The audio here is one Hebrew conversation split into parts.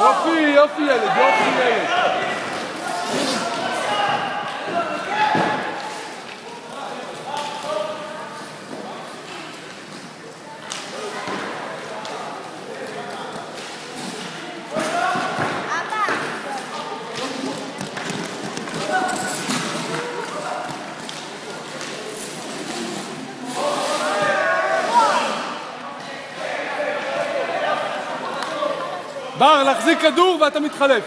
יופי, יופי ילד, יופי ילד. בר, להחזיק כדור ואתה מתחלף.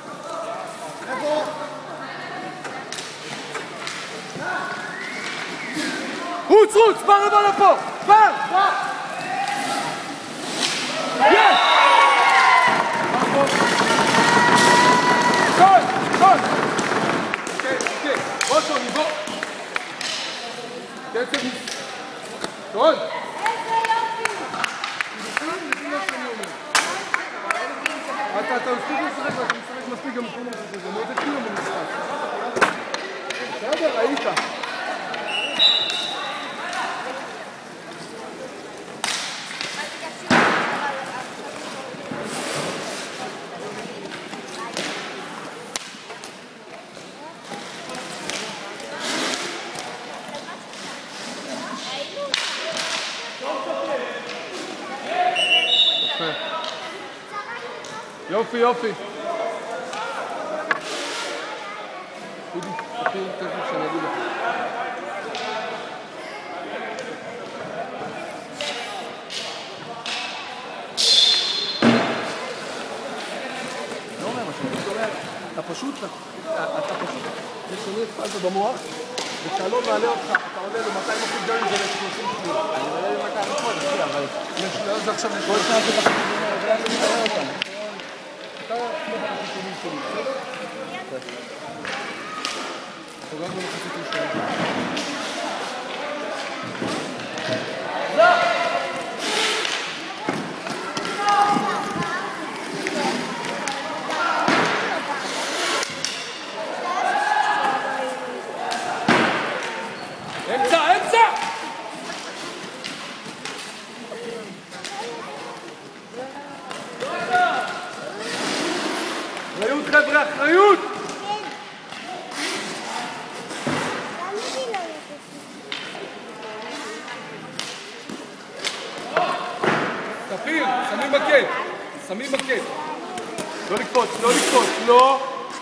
רוץ, רוץ, בר לבוא לפה! בר! יש! גול! גול! אוקיי, אוקיי. בוא שוני, בוא! קצב מס... גול! אתה מספיק לשחק ואתה משחק מספיק גם מקום הזה, זה מאוד כאילו במשחק. בסדר, היית. יופי, יופי. אודי, תכף שאני אגיד לך. לא אומר משהו, זאת אומרת, אתה פשוט, משנה את פאזה במוח, וכשאלון מעלה אותך, אתה עולה ל-200% גם אם זה ל-30 שניות. אני עולה ל-200%, אבל זה עכשיו כל שעה זה בחצי זה היה שמתאר אותנו. אתה לא חושב שתמיד שלי, בסדר? תוגע בו לחצי תשתנה. לא! אמצע, אמצע! אחריות חבר'ה, אחריות! תפיר, שמים בקט, שמים בקט. לא לקפוץ, לא לקפוץ, לא!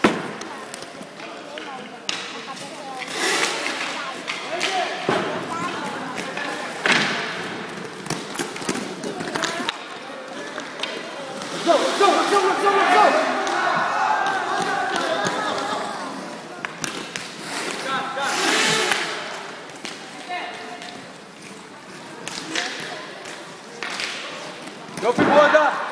לחזור, לחזור, לחזור, לחזור, לחזור! יופי ברודה!